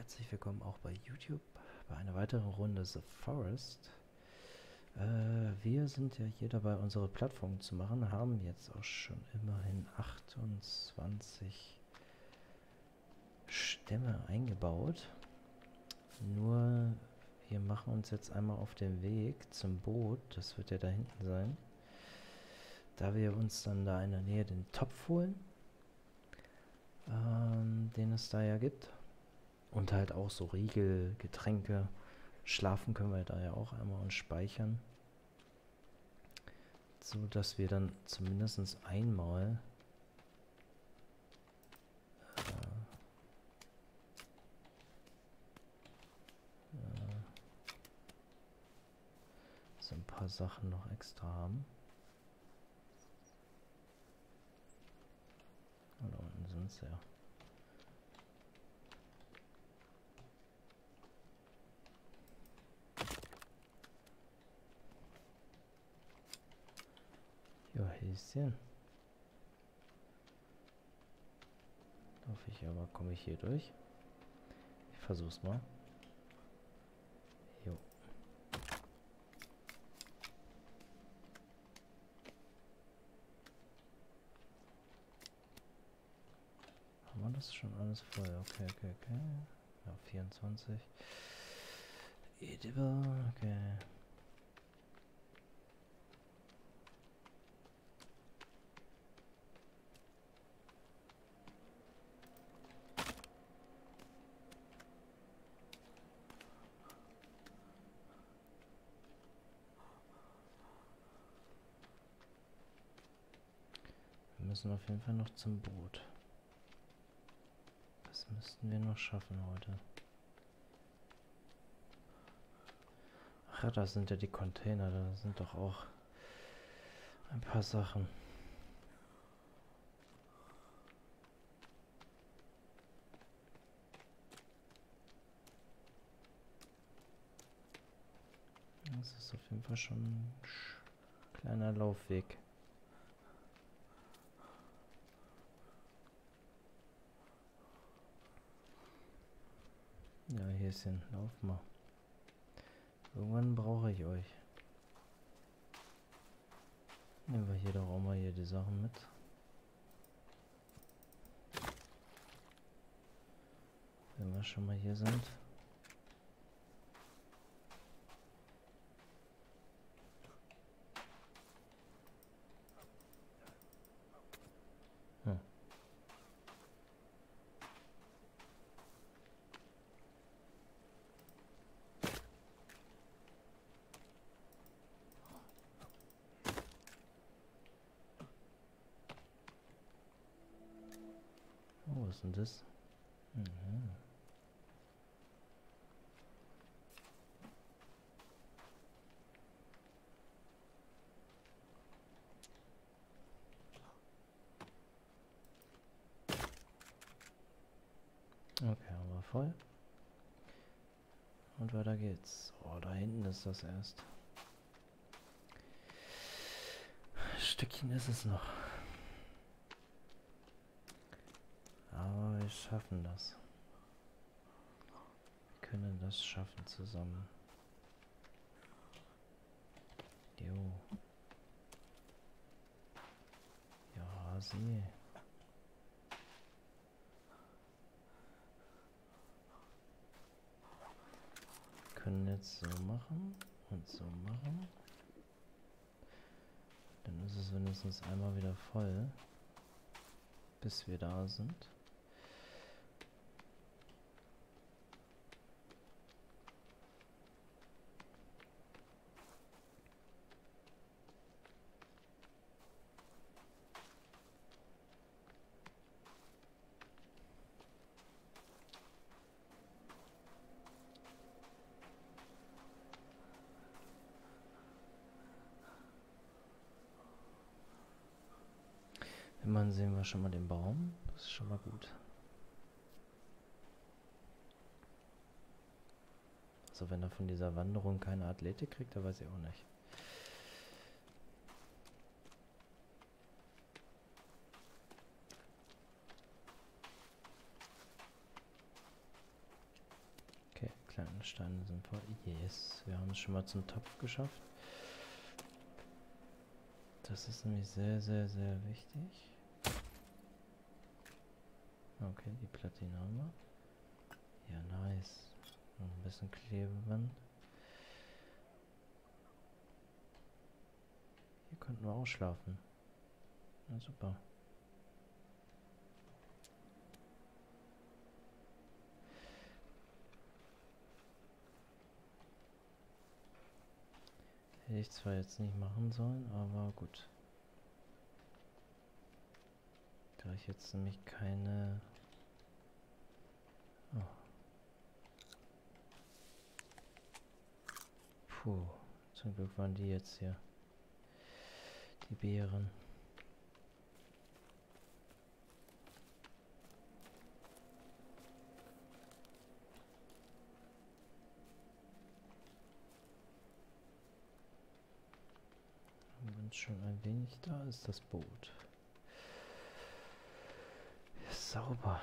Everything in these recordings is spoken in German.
herzlich willkommen auch bei YouTube bei einer weiteren Runde The Forest. Wir sind ja hier dabei, unsere Plattform zu machen, haben jetzt auch schon immerhin 28 Stämme eingebaut. Nur wir machen uns jetzt einmal auf den Weg zum Boot, das wird ja da hinten sein. Da wir uns dann da in der Nähe den Topf holen, den es da ja gibt. Und halt auch so Riegel, Getränke. Schlafen können wir da ja auch einmal und speichern. So dass wir dann zumindest einmal so ein paar Sachen noch extra haben. Und da unten sind sie ja. Ja, Häschen. Hoffe ich aber, komme ich hier durch? Ich versuch's mal. Jo. Haben wir das schon alles voll? Okay. Ja, 24. Edible, okay. Wir müssen auf jeden Fall noch zum Boot. Das müssten wir noch schaffen heute. Ach ja, das sind ja die Container, da sind doch auch ein paar Sachen. Das ist auf jeden Fall schon ein kleiner Laufweg. Ja, Häschen, lauf mal. Irgendwann brauche ich euch. Nehmen wir hier doch auch mal hier die Sachen mit. Wenn wir schon mal hier sind. Hm. Oh, was ist denn das? Mhm. Okay, haben wir voll. Und weiter geht's. Oh, da hinten ist das erst. Ein Stückchen ist es noch. Aber wir schaffen das. Wir können das schaffen zusammen. Jo. Ja, sie. Können jetzt so machen und so machen. Dann ist es wenigstens einmal wieder voll, bis wir da sind. Immerhin sehen wir schon mal den Baum. Das ist schon mal gut. Also wenn er von dieser Wanderung keine Athletik kriegt, dann weiß ich auch nicht. kleinen Steine sind voll. Yes, wir haben es schon mal zum Topf geschafft. Das ist nämlich sehr, sehr, sehr wichtig. Okay, die Platine haben wir. Ja, nice. Noch ein bisschen Klebeband. Hier könnten wir auch schlafen. Na super. Hätte ich zwar jetzt nicht machen sollen, aber gut. Da ich jetzt nämlich keine... Oh. Puh, zum Glück waren die jetzt hier. Die Beeren. Wenn es schon ein wenig da ist, das Boot. Ist sauber.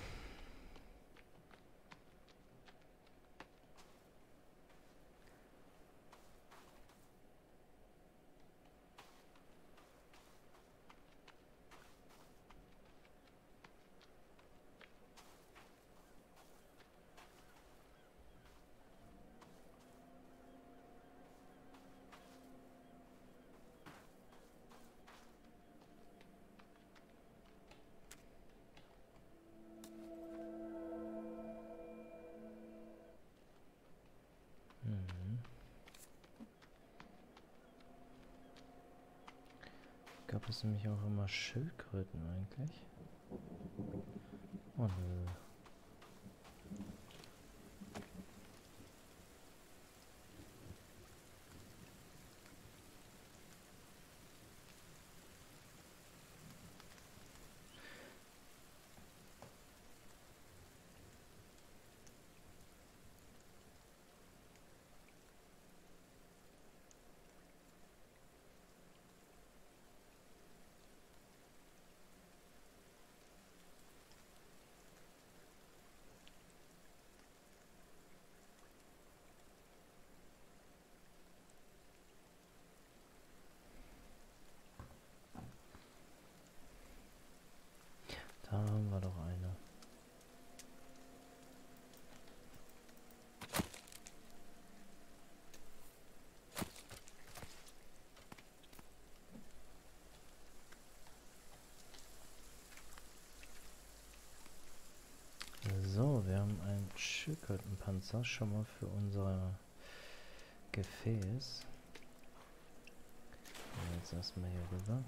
Gab es nämlich auch immer Schildkröten eigentlich? Oh nö. Da haben wir doch eine. So, wir haben einen Schildkrötenpanzer schon mal für unser Gefäß. Jetzt erstmal hier rüber.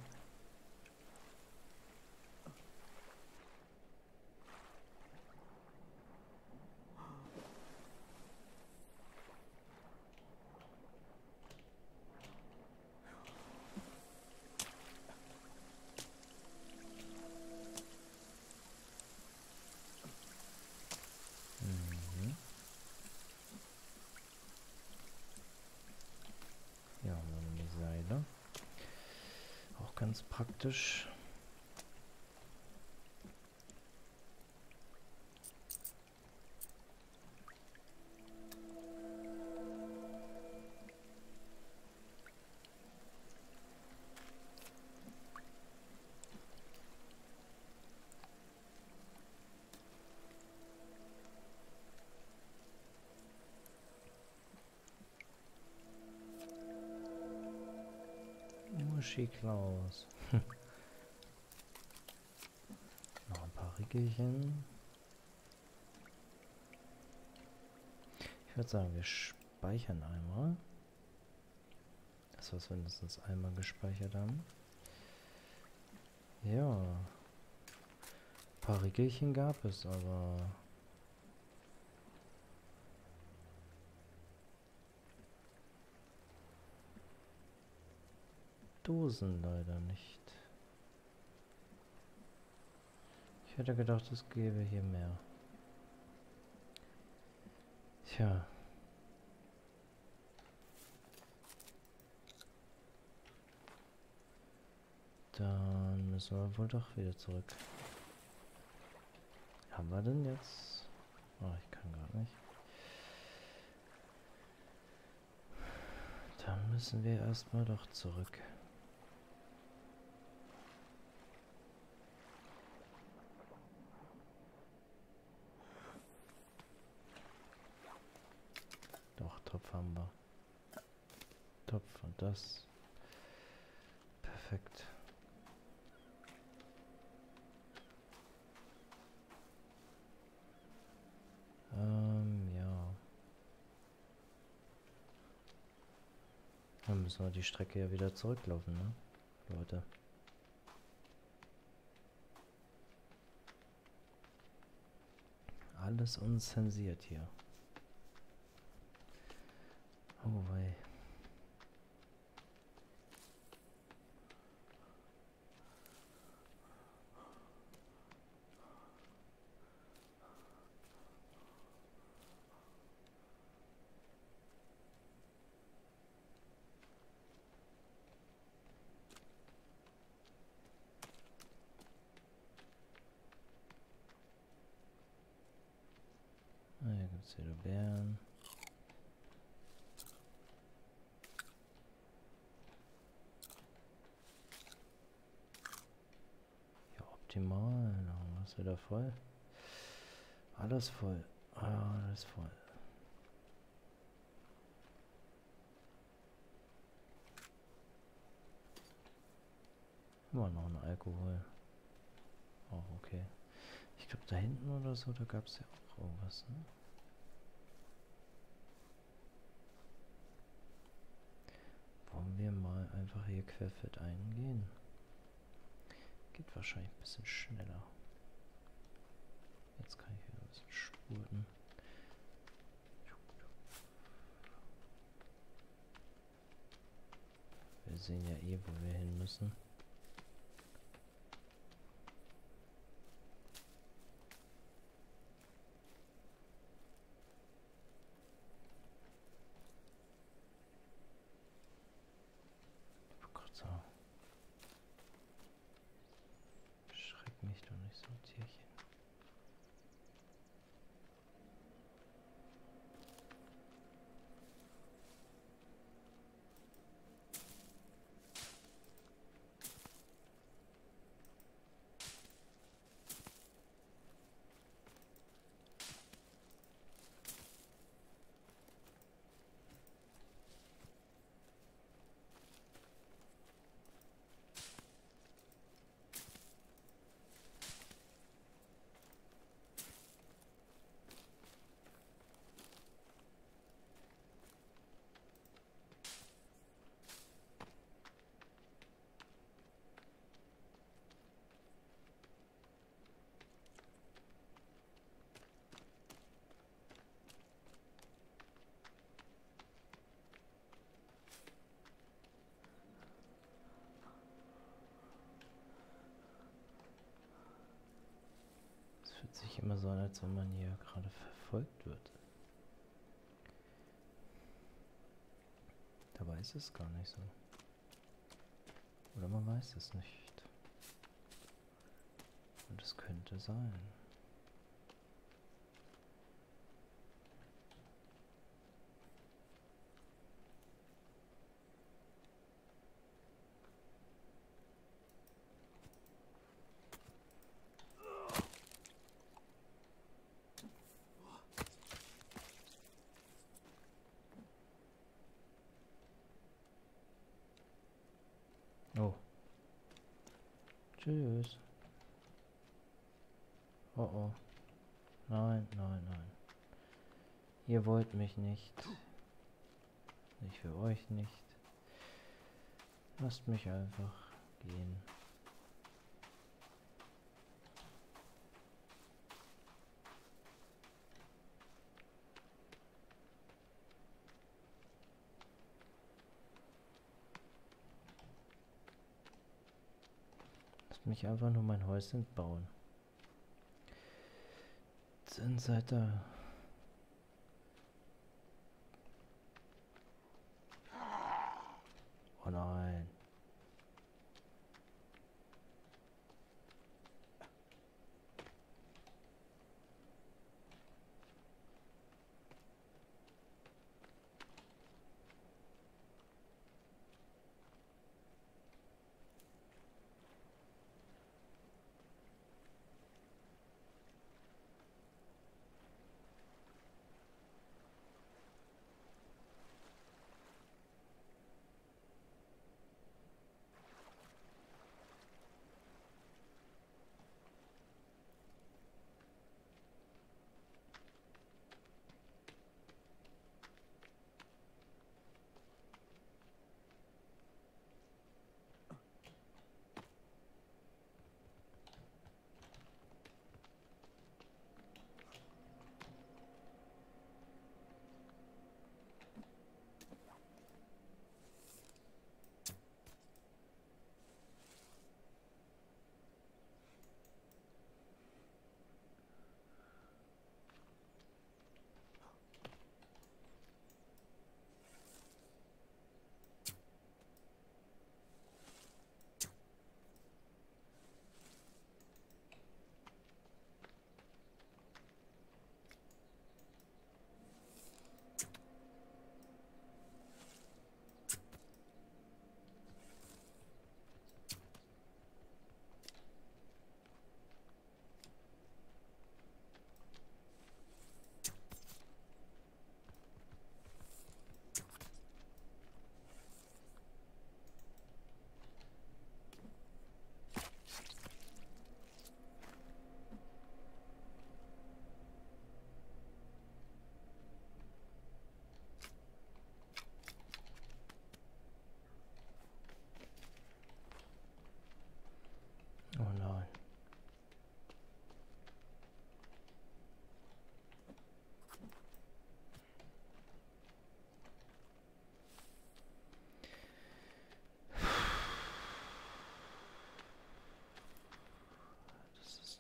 Ja, dann die Seile. Auch ganz praktisch. Muschi Klaus. Noch ein paar Rickelchen. Ich würde sagen, wir speichern einmal. Das, was wir mindestens einmal gespeichert haben. Ja. Ein paar Rickelchen gab es, aber... Dosen leider nicht. Ich hätte gedacht, es gäbe hier mehr. Tja. Dann müssen wir wohl doch wieder zurück. Haben wir denn jetzt? Oh, ich kann gar nicht. Dann müssen wir erstmal doch zurück. Doch, Topf haben wir. Topf und das. Perfekt. Ja. Dann müssen wir die Strecke ja wieder zurücklaufen, ne? Leute. Alles unzensiert hier. Oh wei. Ah, hier gibt es wieder Bären. Ja, optimal. Dann haben wir es wieder voll. Alles voll. Alles voll. Immer noch ein Alkohol. Auch okay. Ich glaube, da hinten oder so, da gab es ja auch irgendwas, ne? Wollen wir mal einfach hier querfeld eingehen? Geht wahrscheinlich ein bisschen schneller. Jetzt kann ich wieder ein bisschen spurten. Wir sehen ja eh, wo wir hin müssen. Oh Gott, so. Schreck mich doch nicht so, Tierchen. Es fühlt sich immer so an, als wenn man hier gerade verfolgt wird. Dabei ist es gar nicht so. Oder man weiß es nicht. Und es könnte sein. Oh. Tschüss. Oh oh. Nein, nein, nein. Ihr wollt mich nicht. Ich für euch nicht. Lasst mich einfach gehen. Lasst mich einfach nur mein Häuschen bauen. Dann seid ihr... Oh nein.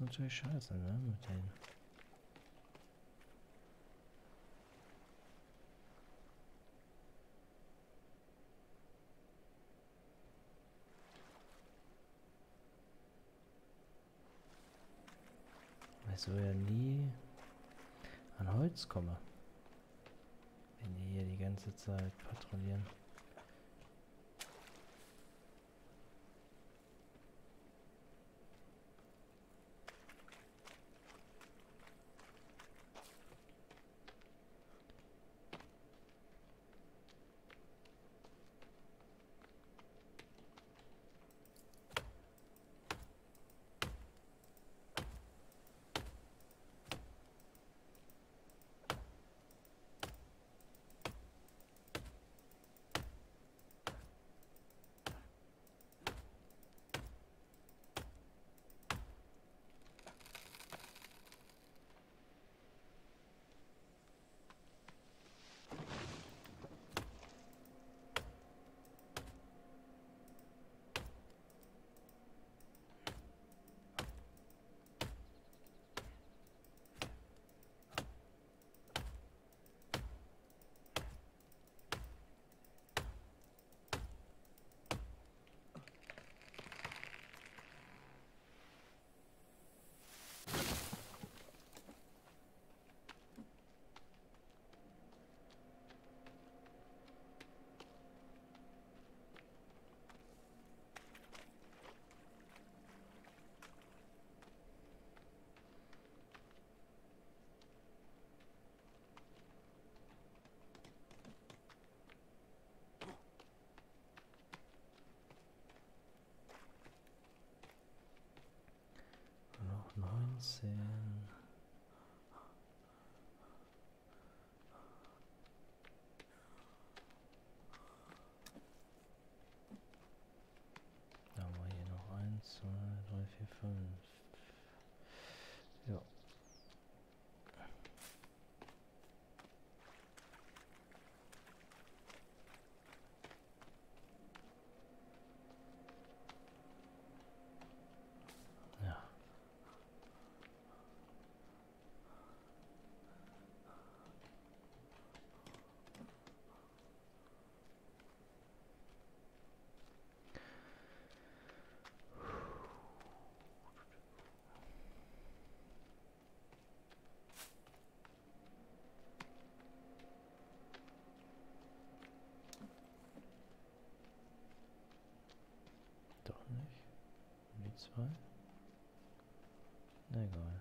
natürlich scheiße, ne? Mit den. Ich so ja nie an Holz komme. Wenn die hier die ganze Zeit patrouillieren. Noch 19. Da haben wir hier noch 1, 2, 3, 4, 5. Ja. Ja. Doch nicht. Die 2. Na egal.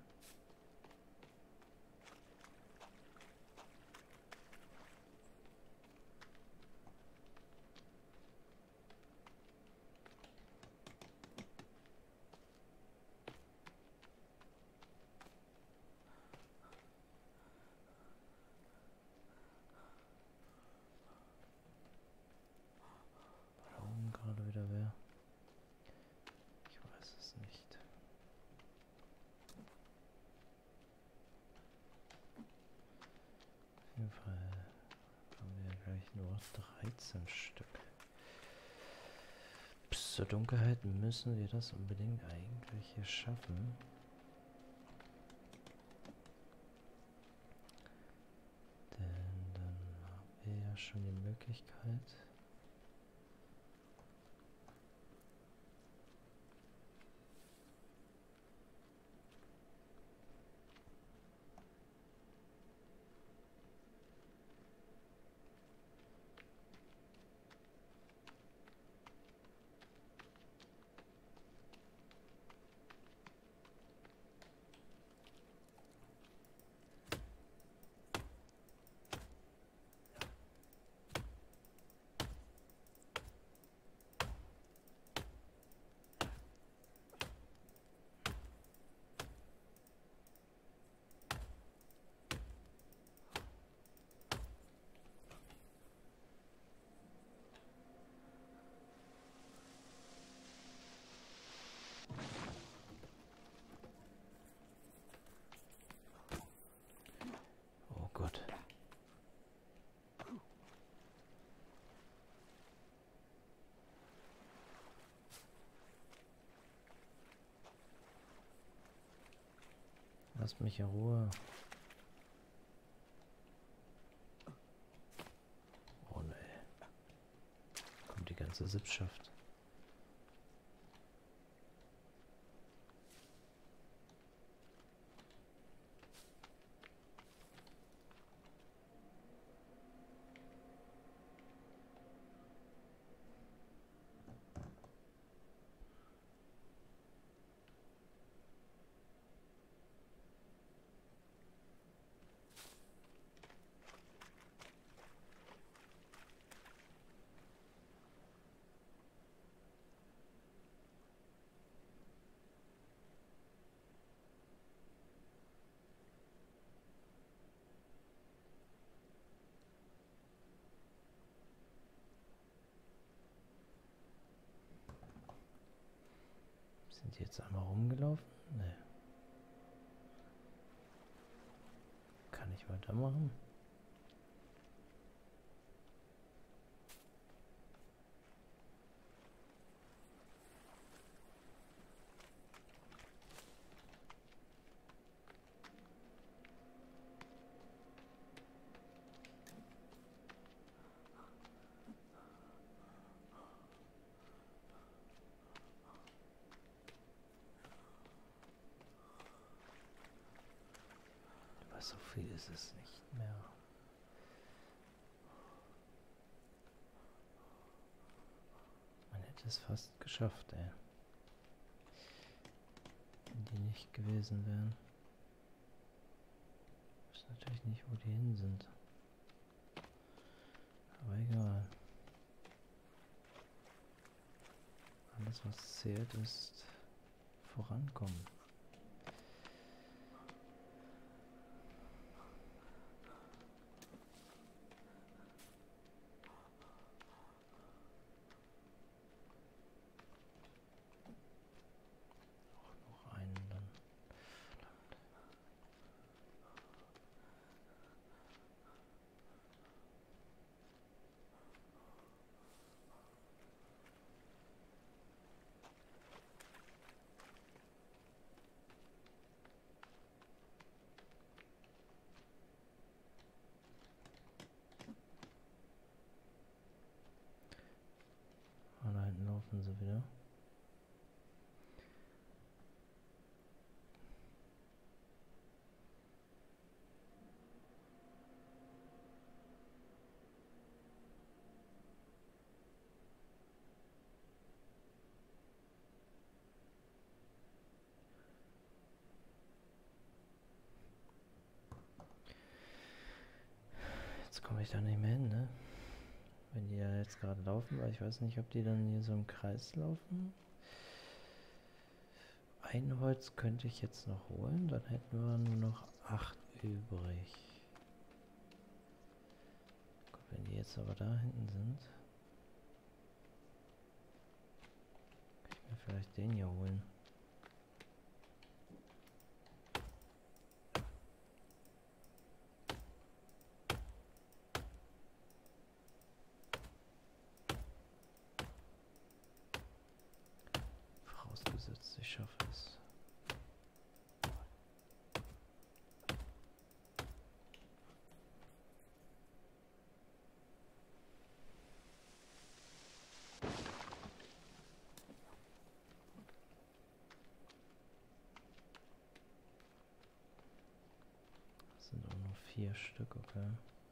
War da oben gerade wieder wer? Ich weiß es nicht. Auf jeden Fall haben wir gleich nur 13 Stück. Bis zur Dunkelheit müssen wir das unbedingt eigentlich hier schaffen. Denn dann haben wir ja schon die Möglichkeit. Lasst mich in Ruhe. Oh ne. Kommt die ganze Sippschaft. Sind die jetzt einmal rumgelaufen? Ne. Kann ich weitermachen? Aber so viel ist es nicht mehr. Man hätte es fast geschafft, ey. Wenn die nicht gewesen wären. Ich weiß natürlich nicht, wo die hin sind. Aber egal. Alles, was zählt, ist vorankommen. Auch noch einen dann. Ah, da hinten laufen sie wieder. Jetzt komme ich da nicht mehr hin, ne? Wenn die ja jetzt gerade laufen, weil ich weiß nicht, ob die dann hier so im Kreis laufen. Ein Holz könnte ich jetzt noch holen, dann hätten wir nur noch 8 übrig. Gut, wenn die jetzt aber da hinten sind, kann ich mir vielleicht den hier holen. Vorausgesetzt, ich schaffe es. Das sind auch nur 4 Stück, okay.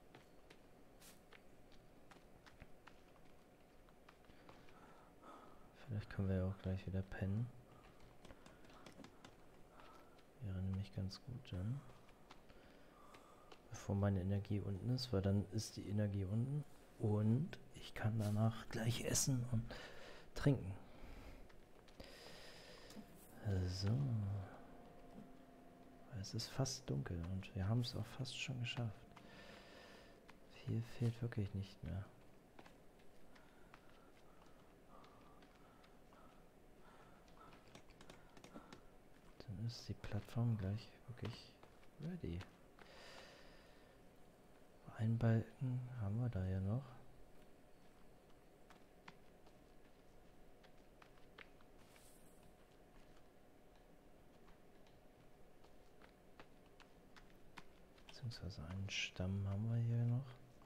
Vielleicht können wir ja auch gleich wieder pennen. Wäre nämlich ganz gut dann. Bevor meine Energie unten ist, weil dann ist die Energie unten. Und ich kann danach gleich essen und trinken. So. Es ist fast dunkel und wir haben es auch fast schon geschafft. Viel fehlt wirklich nicht mehr. Dann ist die Plattform gleich wirklich ready. Einen Balken haben wir da ja noch. beziehungsweise einen Stamm haben wir hier noch.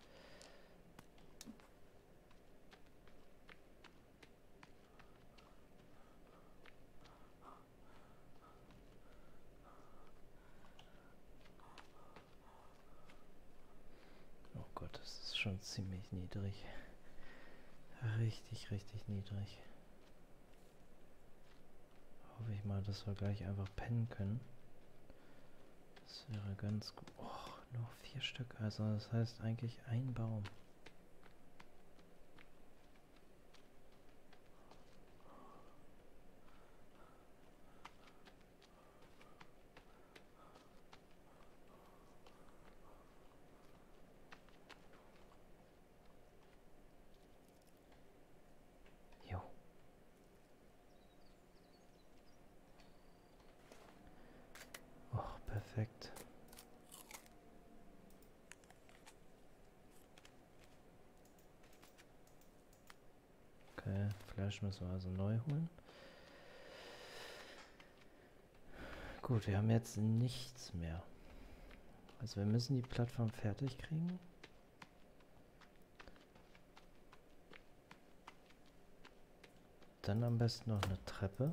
Oh Gott, das ist schon ziemlich niedrig. Richtig, richtig niedrig. Hoffe ich mal, dass wir gleich einfach pennen können. Das wäre ganz gut. Oh, noch 4 Stück. Also das heißt eigentlich ein Baum. Jo. Och, perfekt. Okay, Fleisch müssen wir also neu holen. Gut, wir haben jetzt nichts mehr. Also wir müssen die Plattform fertig kriegen. Dann am besten noch eine Treppe.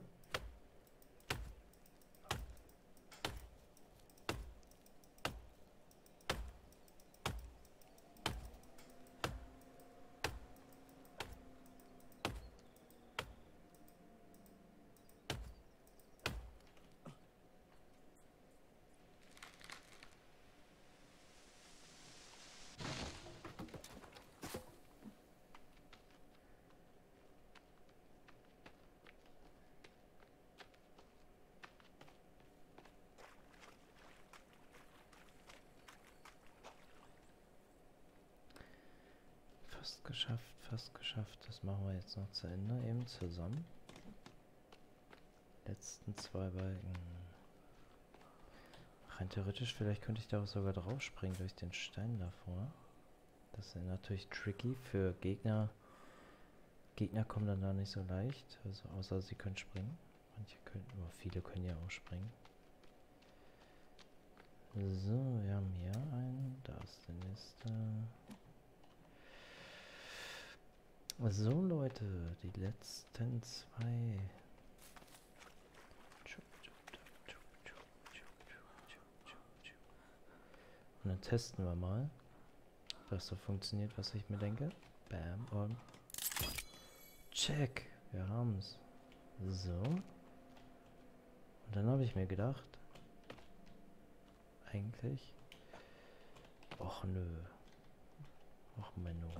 Fast geschafft, fast geschafft. Das machen wir jetzt noch zu Ende, eben zusammen. Letzten 2 Balken. Rein theoretisch, vielleicht könnte ich da auch sogar drauf springen durch den Stein davor. Das ist natürlich tricky für Gegner. Gegner kommen dann da nicht so leicht, also außer sie können springen. Manche können, aber viele können ja auch springen. So, wir haben hier einen. Da ist der nächste. So Leute, die letzten 2. Und dann testen wir mal, ob das so funktioniert, was ich mir denke. Bam und check. Wir haben's. So. Und dann habe ich mir gedacht, eigentlich. Och nö. Och Menno.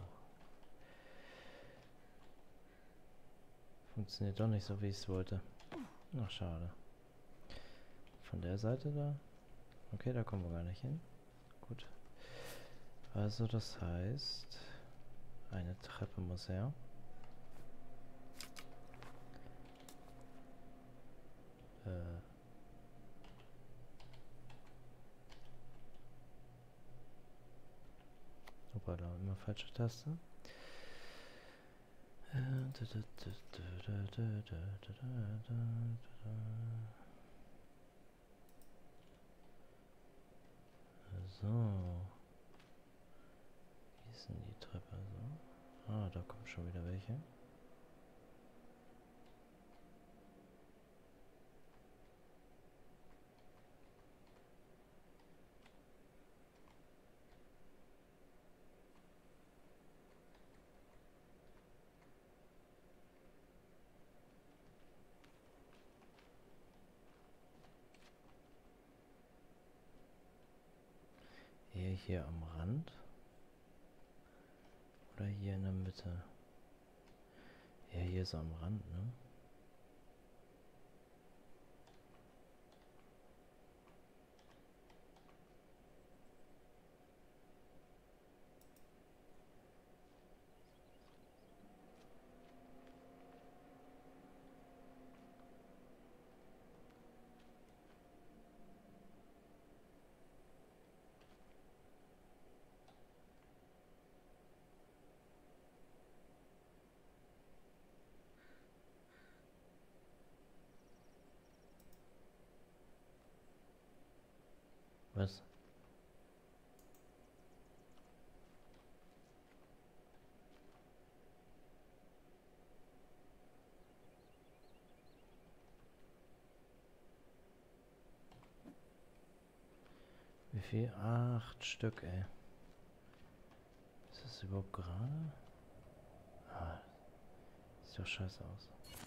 Funktioniert doch nicht so, wie ich es wollte. Ach, schade. Von der Seite da? Okay, da kommen wir gar nicht hin. Gut. Also das heißt, eine Treppe muss her. Hoppala, immer falsche Taste. So. Wie ist denn die Treppe so? Ah, da kommen schon wieder welche. Eher hier am Rand. Oder hier in der Mitte. Ja, hier so am Rand, ne? Was? viel? 8 Stück, ey. Ist das überhaupt gerade? Ah, sieht doch scheiße aus.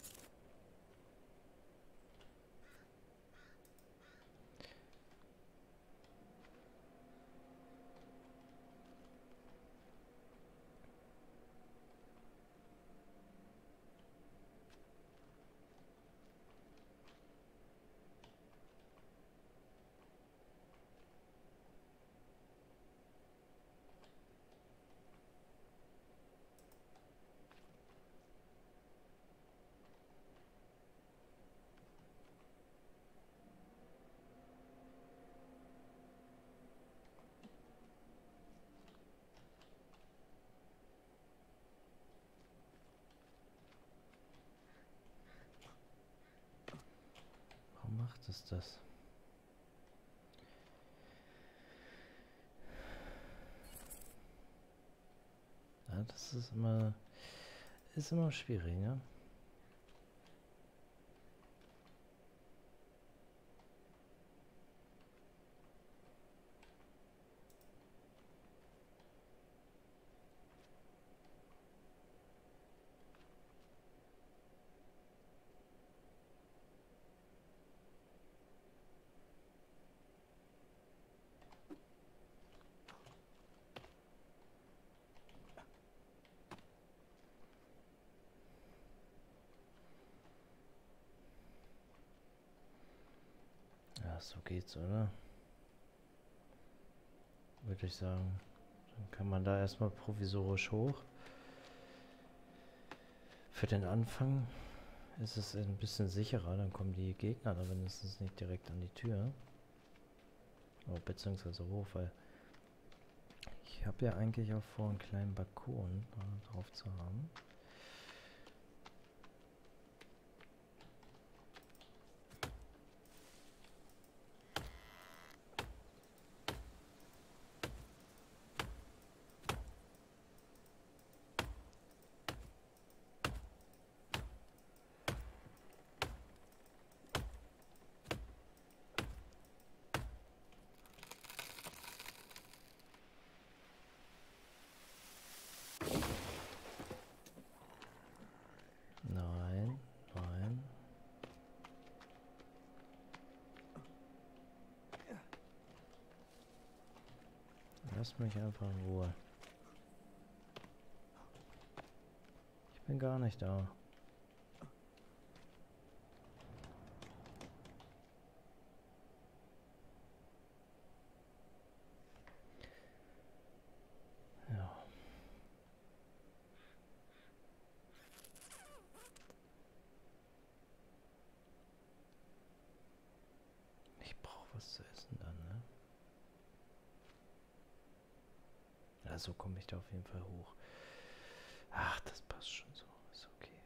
Warum macht es das? Ja, das ist immer schwierig, ne? Ja, so geht's, oder? Würde ich sagen. Dann kann man da erstmal provisorisch hoch. Für den Anfang ist es ein bisschen sicherer, dann kommen die Gegner da mindestens nicht direkt an die Tür. Oh, beziehungsweise hoch, weil ich habe ja eigentlich auch vor, einen kleinen Balkon drauf zu haben. Nein, nein. Lass mich einfach in Ruhe. Ich bin gar nicht da. Ja. Ich brauche was zu essen dann, ne? Ja, so komme ich da auf jeden Fall hoch. Ach, das passt schon so. Ist okay.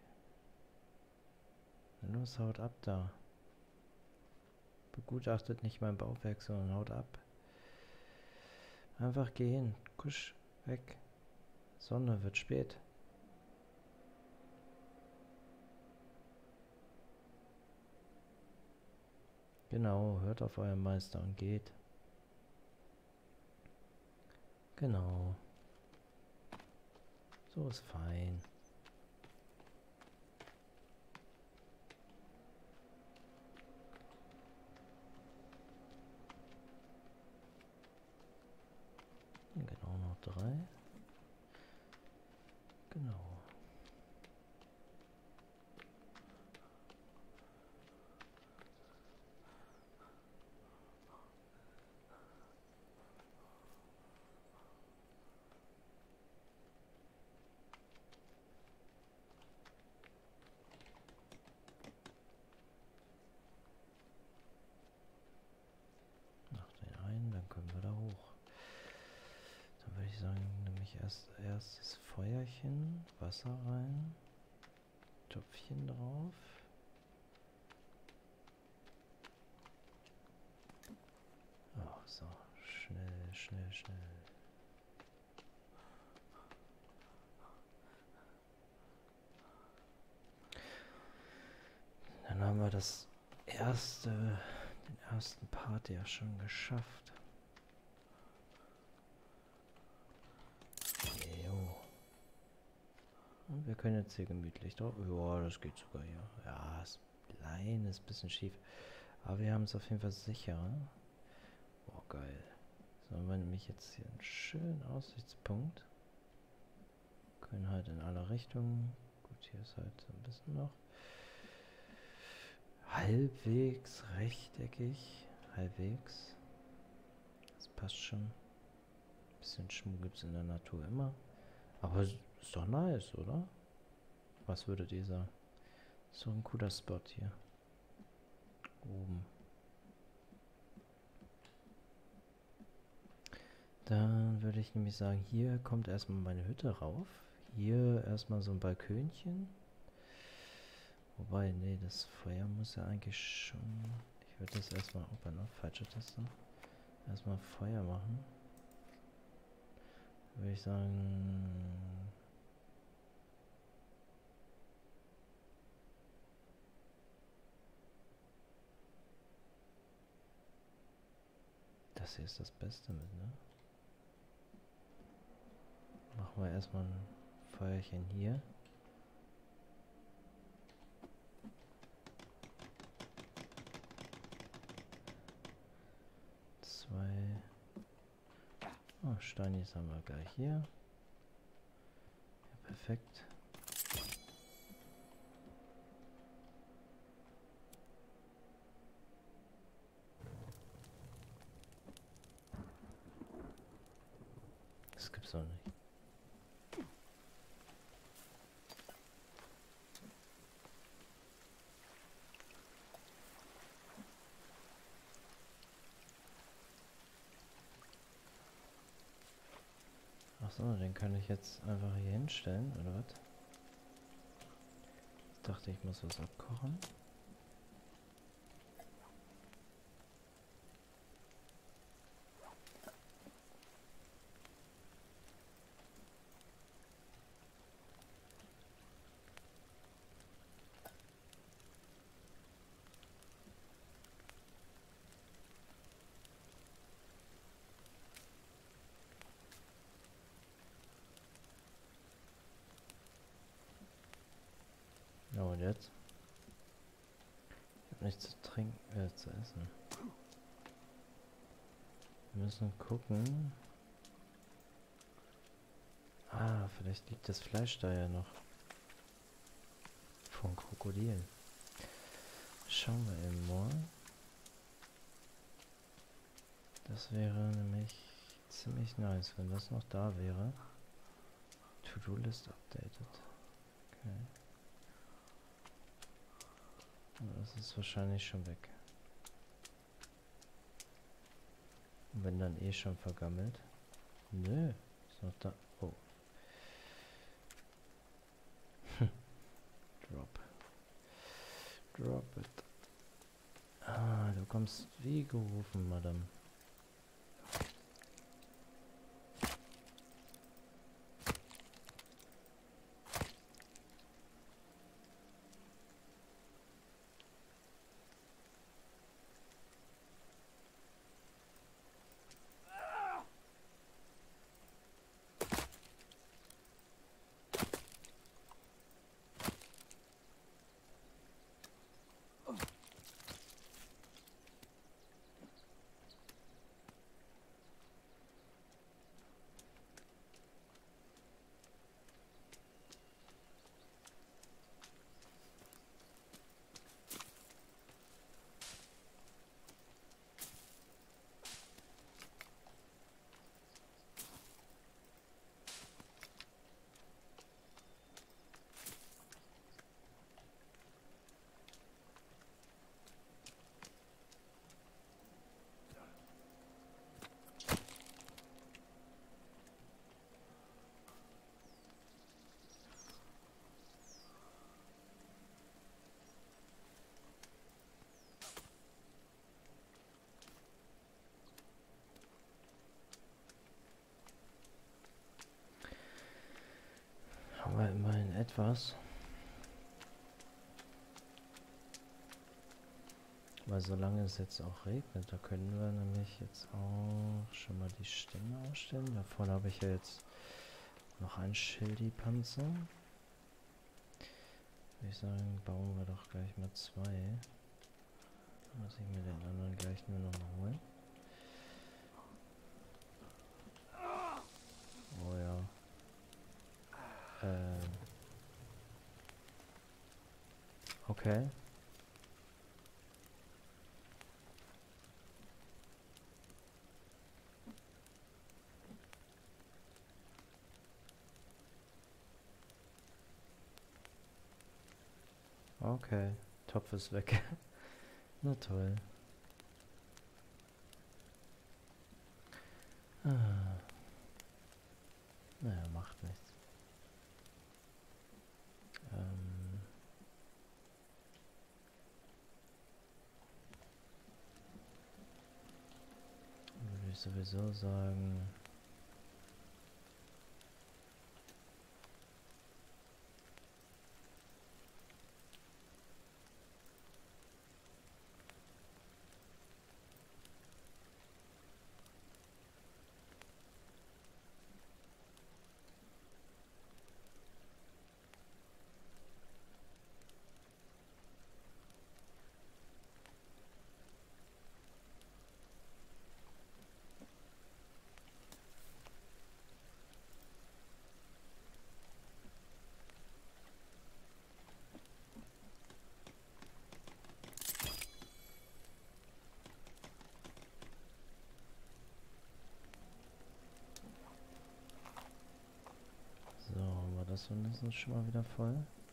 Los, haut ab da. Begutachtet nicht mein Bauwerk, sondern haut ab. Einfach gehen. Kusch, weg. Sonne, wird spät. Genau, hört auf euren Meister und geht. Genau. So ist fein. Genau, noch 3. Genau. Noch den einen, dann können wir da hoch. Dann würde ich sagen, nämlich erst das Feuerchen, Wasser rein, Töpfchen drauf. Oh, so, schnell, schnell, schnell. Dann haben wir den ersten Part ja schon geschafft. wir können jetzt hier gemütlich drauf. Ja, das geht sogar hier. Ja, ist ein kleines bisschen schief. Aber wir haben es auf jeden Fall sicher. Boah, geil. So, haben wir nämlich jetzt hier einen schönen Aussichtspunkt. Können halt in alle Richtungen. Gut, hier ist halt so ein bisschen noch. Halbwegs rechteckig. Halbwegs. Das passt schon. Ein bisschen Schmuck gibt es in der Natur immer. Aber ist doch nice, oder? Was würdet ihr sagen? Ist doch ein cooler Spot hier. Oben. Dann würde ich nämlich sagen, hier kommt erstmal meine Hütte rauf. Hier erstmal so ein Balkönchen. Wobei, nee, das Feuer muss ja eigentlich schon... Ich würde das erstmal... Opa, ne? Falsche Taste. Erstmal Feuer machen. Würde ich sagen... Das hier ist das Beste mit, ne? Machen wir erstmal ein Feuerchen hier. Zwei. Oh, Steinis haben wir gleich hier. Ja, perfekt. Das gibt's doch nicht. Achso, den kann ich jetzt einfach hier hinstellen, oder was? Ich dachte, ich muss was abkochen. Ja, und jetzt? Ich habe nichts zu trinken, zu essen. Wir müssen gucken. Ah, vielleicht liegt das Fleisch da ja noch. Von Krokodilen. Schauen wir eben mal. Das wäre nämlich ziemlich nice, wenn das noch da wäre. To-Do-List updated. Okay. Das ist wahrscheinlich schon weg. Und wenn dann eh schon vergammelt. Nö, ist noch da. Oh. Drop. Drop it. Ah, du kommst wie gerufen, Madame. Aber immerhin etwas. Weil solange es jetzt auch regnet, da können wir nämlich jetzt auch schon mal die Stämme ausstellen. Da vorne habe ich ja jetzt noch einen Schildi-Panzer. Würde ich sagen, bauen wir doch gleich mal 2. Dann muss ich mir den anderen gleich nur noch mal holen. Oh ja. Okay. Okay. Topf ist weg. Na toll. Ah. Naja, macht nichts. Würde ich sowieso sagen. So, haben wir das mindestens schon mal wieder voll.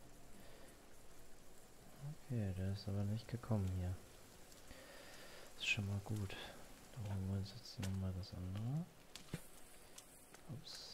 Okay, der ist aber nicht gekommen hier. Ist schon mal gut. Da holen wir uns jetzt nochmal das andere. Ups.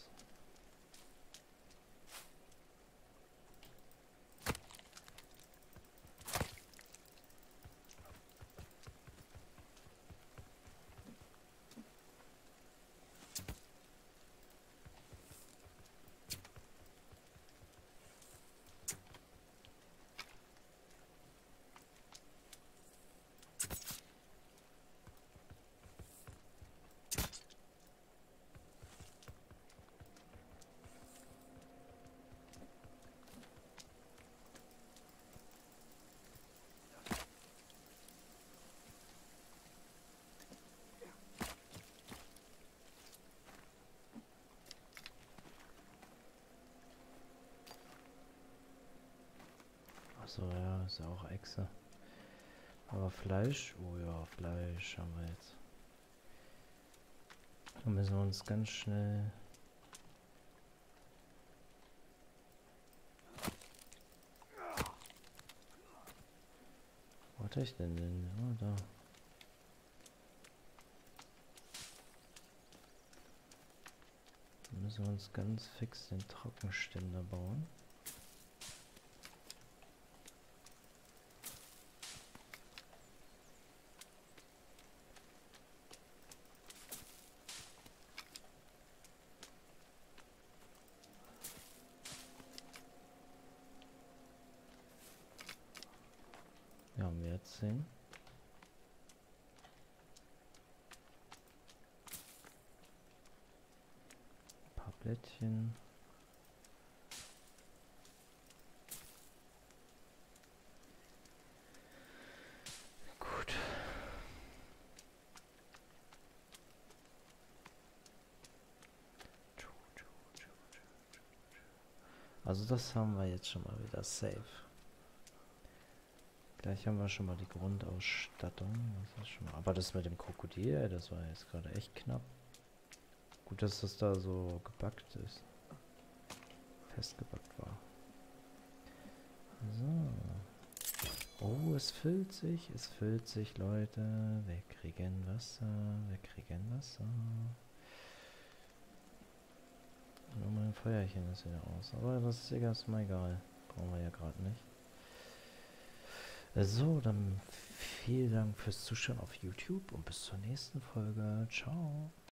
Achso, ja, ist ja auch Echse. Aber Fleisch? Oh ja, Fleisch haben wir jetzt. Dann müssen wir uns ganz schnell... Wo hatte ich denn den? Oh, da. Dann müssen wir uns ganz fix den Trockenständer bauen. Ja, haben wir jetzt 10. Ein paar Blättchen. Gut. Also das haben wir jetzt schon mal wieder safe. Gleich haben wir schon mal die Grundausstattung. Das ist schon mal, aber das mit dem Krokodil, das war jetzt gerade echt knapp. Gut, dass das da so gebackt ist. Festgebackt war. So. Oh, es füllt sich, Leute. Wir kriegen Wasser, wir kriegen Wasser. Nur mein Feuerchen ist wieder aus. Aber das ist egal, ist mir egal. Brauchen wir ja gerade nicht. So, dann vielen Dank fürs Zuschauen auf YouTube und bis zur nächsten Folge. Ciao.